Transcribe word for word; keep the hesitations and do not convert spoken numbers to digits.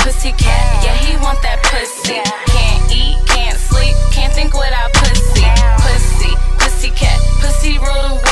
pussy cat, yeah, he want that pussy. Can't eat, can't sleep, can't think without pussy. Pussy, pussy cat, pussy rule the